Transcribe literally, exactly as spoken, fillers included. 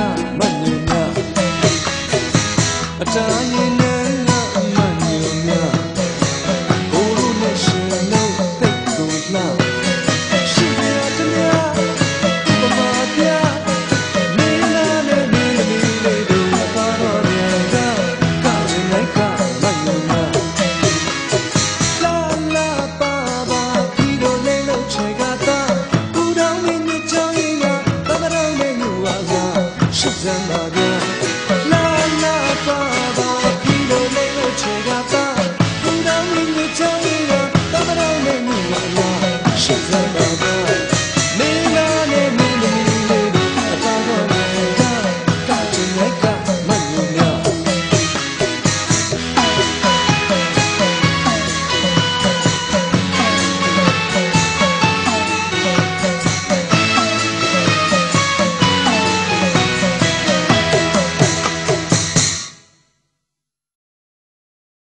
မညူများအတားရင်နဲ့ငါမညူများဘိုးတို့နဲ့ရှင်လို့သိတ်ကိုလှရှိရတဲ့များဥပမာပြမင်းလာနဲ့မင်းသမီးလေးတို့အပါတော်များကကချင်လိုက်ခမညူများလာလာပါပါဒီလိုလေးလို့ချေကတာဦးတော်မင်းညချောင်းရင်ကတမတော်နဲ့ညူပါစားရှိစမ်းပါဗျာလာလာပါပါဒီလိုလေးလို့ချေကတာဦးတော်မင်းညချောင်းရင်ကတမတော်နဲ့ညူပါစားရှိစမ်းပါ